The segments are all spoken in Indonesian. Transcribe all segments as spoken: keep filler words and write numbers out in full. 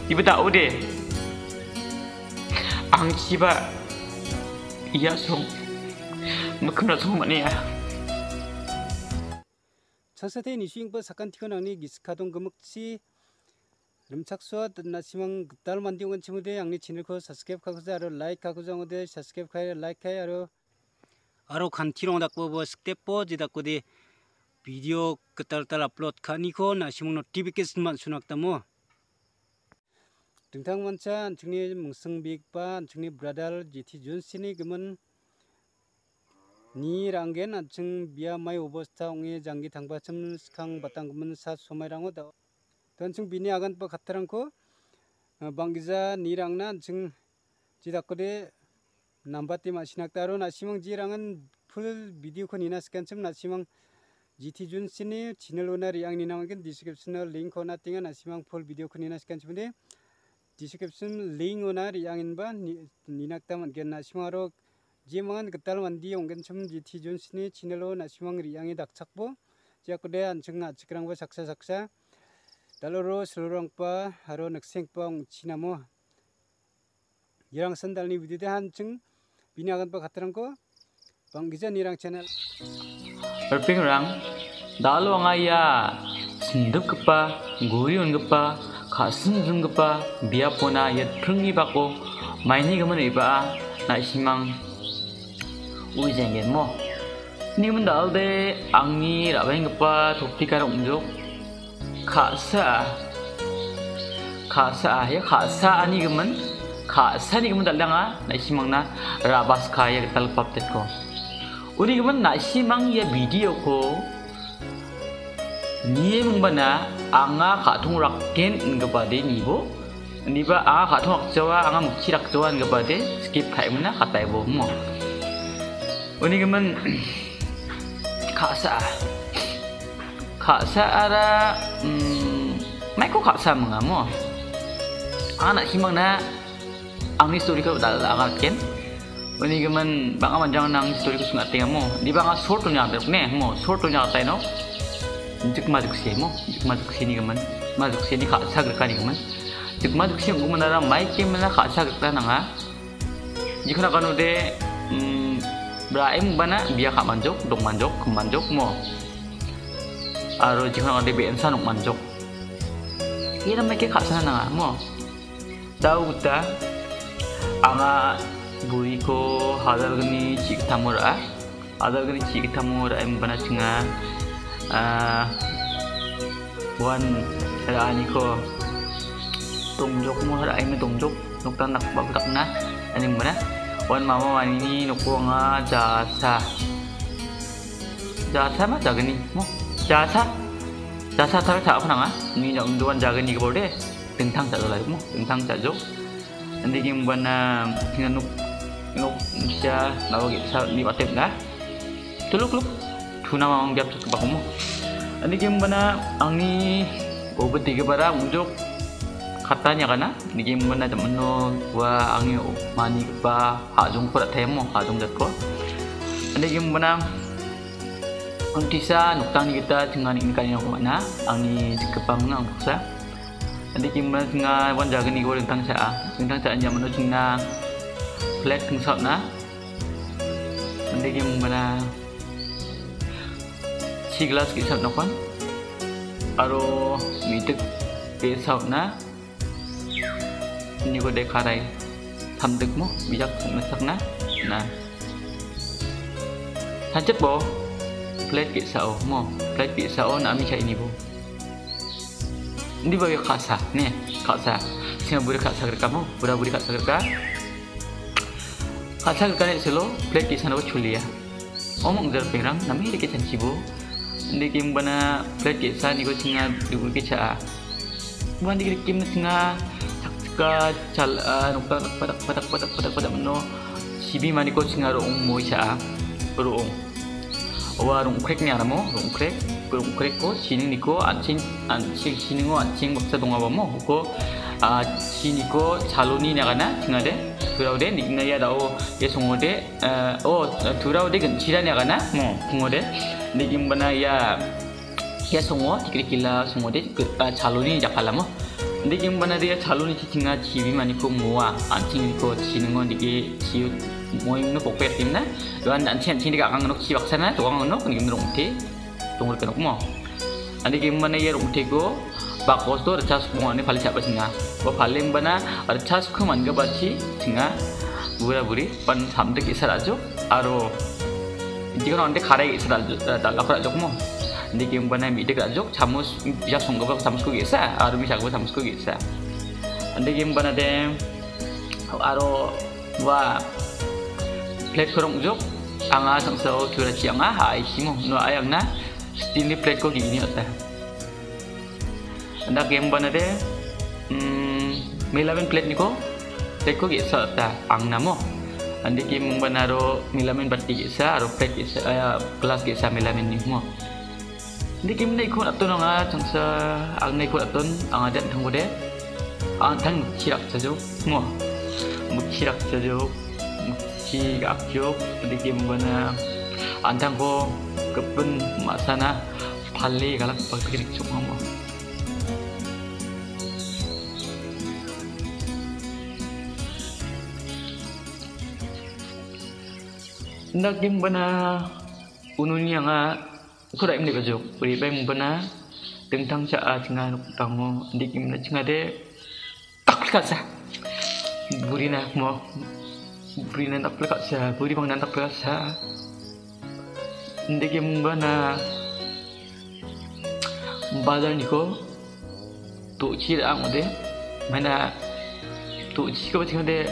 Ibu tahu deh. Ang siapa? Iya song. Makan song mana ya? 차세대 니슈잉버 사건 티건왕니 기스카동 금흑치 름착수와 나시망 그달 만디온 친구들 양니 채널코 서스캡 하고자 아로 라이크 하고자 오데 서스캡 하여 라이크 하여 아로 아로 간티롱 닥보 버 스텝보 지닥고데 비디오 그달달 업로드 카니코 나시망 노티피케이션만 수낙다모 등탕 만찬 증리 뭉성 빅반 증리 브라달 지티 준시니 금은 ni ranggen anjing biya mai obosta onge janggi tangbacem skang batang gemen sa somairango da tanjing bini agan pa khatarangko banggiza ni rangna anjing jidakode nambati masinak taro nasimang jirangan full video ko nina skancem nasimang jiti jun sini channel owner yang nina magen description link ko natinga nasimang full video ko nina skancem de description link owner yang inba ninak taman gen nasimaro jimangan ketal mandi onggen sem jiti jun sini channel nasimang riangi dakchakbo jakode anjing achikrangbo saksa saksa daloro selorongpa haro neksengpa chinamo irang sandalni video de hancing binagan pa khatarangko banggija nirang channel Berpingrang, dalo angaya sendep kepa, gurion kepa, kasen jung kepa, biapona yat prungi bako, maini kemen iba na simang uijengen mo. Ni kemen dalde angni rabaing kepa topikar unjuk kasa, kasa ya kasa ani kemen, kasa ni kemen dalanga na simang na rabas kaya ketal paptet ko. Uri kemen nasimang ya video ko niye mengbana anga katung rakken ngepade nibo niba anga katung rakjawa anga mukci rakjawa ngepade skip kai mena katai bo mo uri kemen kasa kasa ara hmm mai ko kasa mengamo anga nasimang na angni story ko dal anga rakken Ini kemen bang aman jangan nang story kusungat tengah mo. Di bang short tu nyata ne mo short tu nyata no. Jik masuk sini mo, jik masuk sini kemen, masuk sini kak sagr kani kemen. Jik masuk sini kemen ada mic kemen lah kak sagr kani nanga. Jika nak kanu de beraim bana biar kak manjok, dong manjok, kemanjok mo. Aro jika nak de bensan dong manjok. Ini mic kak sana nanga mo. Tahu kita, anga bui ko hadal gani cik tamura hadal gani cik tamura em bana cinga wan rani ko tongjok mo hara em tongjok nokta nak bagdak na ani mana wan mama mani ni nokko nga jasa jasa ma jagani mo jasa jasa tar ta apa nga ni nyong duan jagani ko borde tentang ta lai mo tentang ta jok nanti kim bana tinganuk Ngok bisa bawa kita di batep dah. Tuluk luk, tuna mamang biar ke bakumu. Nanti game mana angni obat tiga bara unjuk katanya kana. Ni game mana temen no wa angni mani kepa hajung perat temo hajung jatko. Nanti game mana antisa nuktang ni kita dengan ini kali yang mana angni kepang ngang sa. Nanti game mana tengah wan jaga ni goreng tentang sa. Tentang sa jam mana cina flat kengsot na nanti game mana si gelas kisah nopan aro mitek besok na ini ko dekarai thamdek mo bijak mesak na na hancet bo flat kisah mo flat kisah na ami cai ini bo ini bagi kasa nih kasa siapa buri kasa kerkamu bura buri kasa kerka Kasa kerana selo plate kisah nak culia. Omong jar pengrang, nami dia kisah cibo. Nanti kim bana plate kisah ni ko singa dulu kisah. Bukan di kim singa cakka cal nukta patak patak patak patak patak meno. Sibi mani ko singa roong mo kisah, roong. Awa roong krek ni aramo, roong krek, roong krek ko sini ni ko ancing ancing sini ko ancing baksa donga bamo ko. Sini ko caloni ni kana singa de. Turau de nikna ya dao ya sungode oh turau de genciran ya kana mo sungode nikim bana ya ya sungo tikri kila sungode caloni jakala mo Ndi kim bana dia chalu ni chinga chibi mani ko mua anching ko chingo digi chiu moing no pokpet timna doan dan chen ching diga ang no chi baksana to ang no ngim rong te tungul kan mo andi kim bana ye rong te go bakos to rachas mo ani phali chapa chinga ko phalim bana rachas ko man ga bachi chinga bura buri pan samde ki sarajo aro jika nanti kharai sarajo dal akhra jok mo Ndi kim bana mi dek rajok chamus bisa songgo chamus ko gesa aro bisa go chamus ko gesa Ndi kim bana de aro wa plate korong jok anga sangso cura chianga hai simo no ayang na stili plate ko gini ata Nda kim bana de hmm milamen plate niko plate ko gesa ata ang namo Ndi kim bana ro milamen batti gesa aro plate gesa kelas gesa milamen ni mo Ndi kim nei ko atun nga changsa ang nei ko atun ang adan thang bode ang thang chirak chajo mo mu chirak chajo mu chi gak jo ndi kim bana ang thang ko kapun masana phalli galak pagrik chok mo Nda kim bana ununya nga ko dai mne bajo beri bai bana tentang cha chinga tango dikim na chinga de tak sa burina mo burina tak sa buri bang nan tak sa dikim bana bazar niko tu chi ang de mana tu chi ko chinga de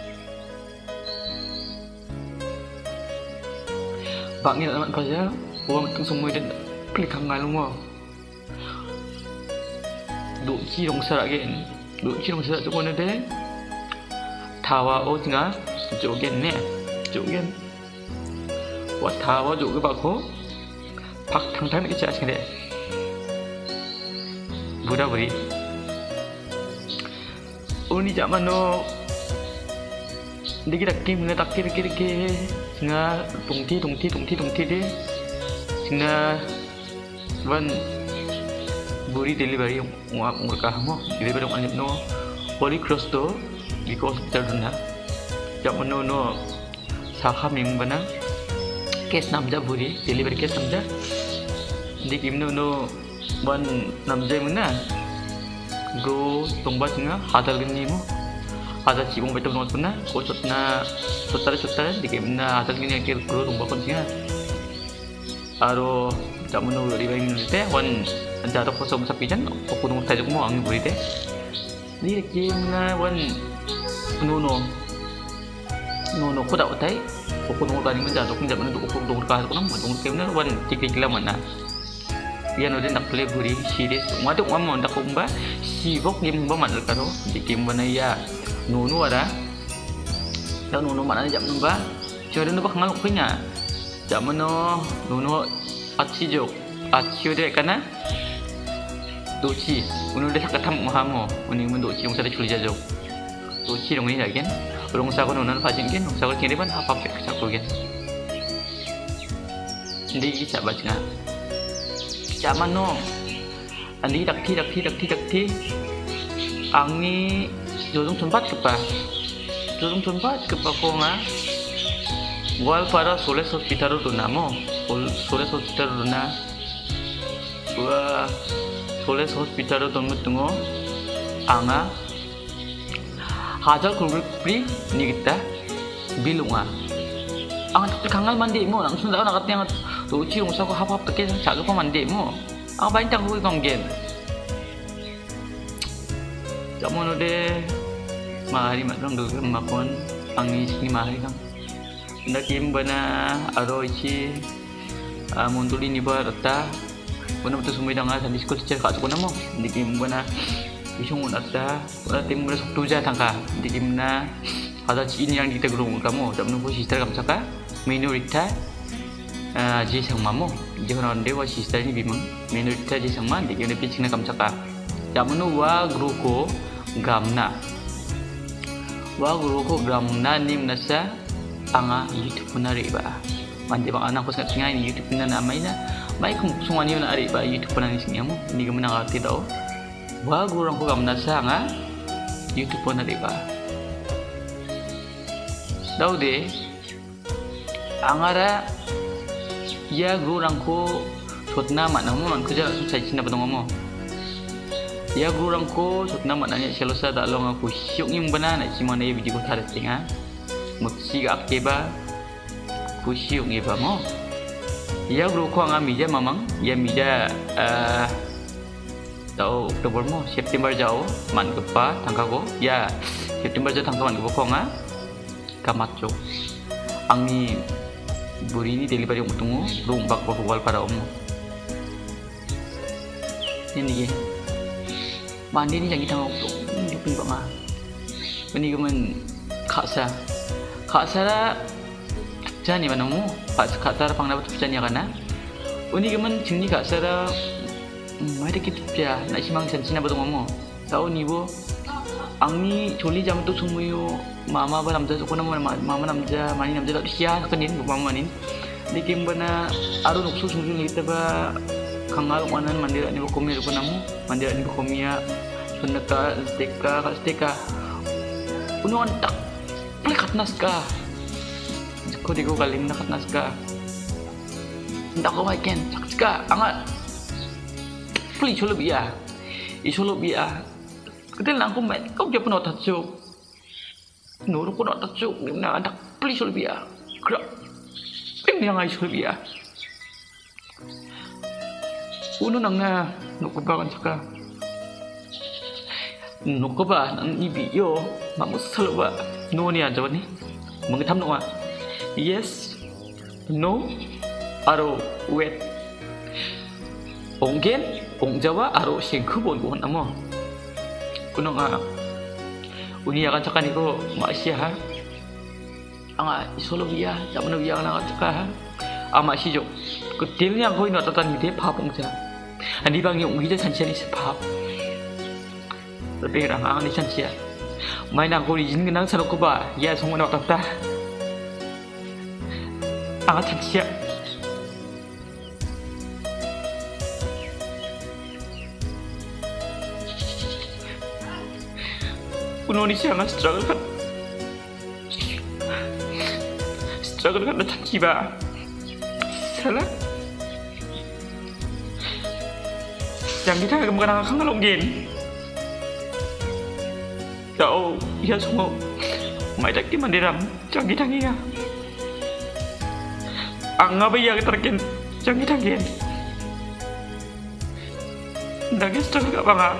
bang ni amat baja Uang tung semua dan klik hangal mo. Duk chi rong sarak gen. Duk chi rong sarak tu mana de? Tawa o tinga jogen ne. Jogen. Wat tawa jo ke bako. Pak thang thang ke cha chide. Buda buri. Uni zaman no Digi dakim ne takir kir ke. Tinga tungti tungti tungti tungti de. Sehingga ban buri delivery ngak ngurkah mo delivery nganyep no Holy Cross to because terduna jak meno no sakha ming bana case namja buri delivery case namja di kimno no ban namja mena go tongba singa hadal gni mo hada cibong betul no puna ko chotna chotara chotara di kimna hadal gni ke go tongba kon singa aro jamuno ribai minute wan jaro poso sapijan okunung tajuk mo ang burite ni kimna wan nuno nuno ko da utai okunung tani men jaro kun jamuno okunung ka ko nam dong kimna wan tikikila mana yan odin nak play buri series waduk wam ndak kumba sibok nim ba man karo dikim bana ya nuno ada dan nuno mana jam numba cure no ba ngalok punya Jamano nuno achi jok achi udah karena doci unu udah sakatam mahamo uni mun doci yang sada chuli jajok doci dong ini lagi urung sa ko nunan fajin gen sa ko kiri ban apa pek sa ko gen ndi ki sa bacna jamano andi dakti dakti dakti dakti angni jodong tempat kepa jodong tempat kepa ko nga Wal para soles hospital runa mo, soles hospital runa, gua soles hospital tunggu tunggu, anga, hajar kurang pri ni kita bilunga, anga terkangal mandi mo, langsung dah nak kata yang tu cirung sa ko hap hap terkes caga pa mandi mo, anga bain tang ko konggen, jamono de, mahari matrong dulu makon, angis ni mahari kang. Ndakim bana aro ichi muntuli ni ba rata bana betul semua danga sambil sekolah secara kat sekolah mo ndikim bana isong unata ora tim beres tuja tangka ndikim na ada ci ini yang kita gurung kamu tak menunggu sister kamu saka minorita ji sang mamo jangan dewa sister ini bimang minorita ji sang man ndikim de piching na kamu saka tak menunggu wa gruko gamna wa gruko gamna nim nasa anga YouTube na riba mandi bang anak ko sa tingay ni YouTube na namay na may kung sungani na riba YouTube na ni sinya mo hindi ka mo nakakati daw wa guru rangko gamna sanga YouTube pun ada ba dau de angara ya guru rangko sotna makna mo man kerja susah cina patong mo ya guru rangko sotna maknanya selosa dak long aku syuk yung bana na simana ya video ko tarik tinga mesti ga akeba ku syuk ngeba mo ya guru ko nga mija mamang ya mija uh, tau Oktober mo September jauh man kepa tangkago ya September jauh tangka man kepa ko nga kamatcho angni buri ini delivery yung tunggu rumbak bakal para omo ini ya mandi ni jangan kita ngok ni pun bang ah ini kemen khasa khasa la jani mana mo pas khasa pang dapat jani kana ini kemen jengni khasa la mai de kit pya na simang sen sina batong mo tau ni bo angni choli jam tu sumuyo mama ba namja ko na mama namja mani namja la sia kenin mama manin di kimbana aru nuksu sungjung kita ba kangal manan mandira ni bokomia ko namu mandira ni bokomia sunaka steka steka uno antak plekat naska ko di ko kalim nakat naska ndak ko weekend sakska angat pli cholo bia isolo bia kedel nang ko met ko je penot tatsu nuru ko not tatsu na andak pli cholo bia kra ping yang ai cholo bia uno nang na nukubakan saka nukuba nang ibiyo mamu salwa no ni aja ni mengetam no yes no aro wet onggen ong jawa aro singkubon ko namo kuno nga uni akan saka niko maisya ha anga isolo biya jamno biya na saka ama sijo ketilnya ko ino tatan mite papong ja andi bang yung gija sansia ni sepap lebih rang ang ni sansia main aku izin kenang sanok ko ba ya song na tata ang sansia kuno ni siya nga struggle kan struggle kan na sansi ba salah yang kita kemana kang ngalongin tao ya semua mai tak di mandiram jangan kita ngia anga ba ya terken jangan kita ngia nagis tak gak banga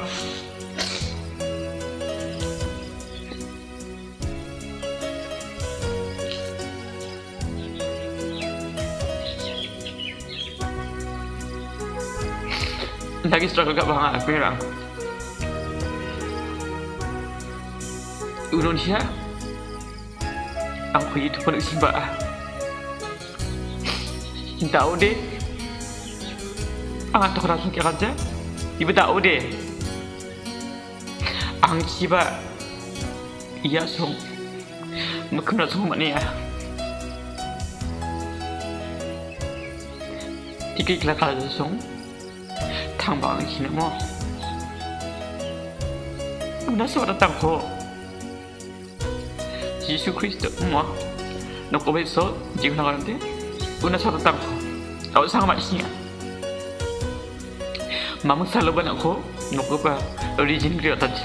lagi struggle gak banget aku bilang Indonesia aku itu pun simba tahu deh ang ato langsung kira aja ibu tahu deh ang simba iya song makan langsung mana ya tiga ikhlas kalau song 당방을 지내모 우나서 왔다고 예수 그리스도 뭐 너꺼에서 지금 나가는데 우나서 왔다고 나도 상관 맛이냐 마음 살로반 않고 너꺼가 오리진 그렸다지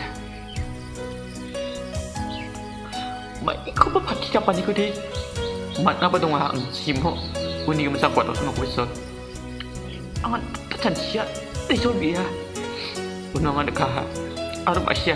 막 이거 봐 파티 잡아니 그래 맞나 봐 동아 지모 우니가 무슨 과도 너꺼 있어 아 tansia itu dia unang ada kah arum asya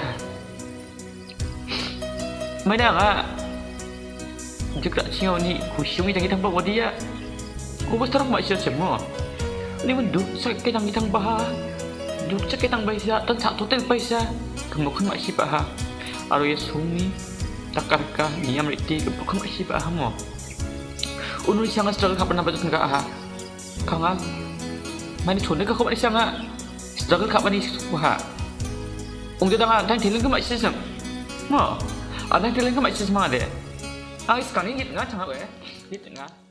mana nga juga siang ni kusyumi tangi tang bawa dia ku bos terang masya semua ni mendu sakit tangi tang bah duk sakit tang baisa tan sak total baisa kemukan masih bah aru ya sumi takarka niam riti kemukan masih bah mo unu siang struggle kapan apa tengah ah kangal mani chonde ka ko mani sanga struggle ka mani suha ong jada nga tang thiling ka mai sisam mo a tang thiling ka mai sisma de a is kaning git nga changa we git nga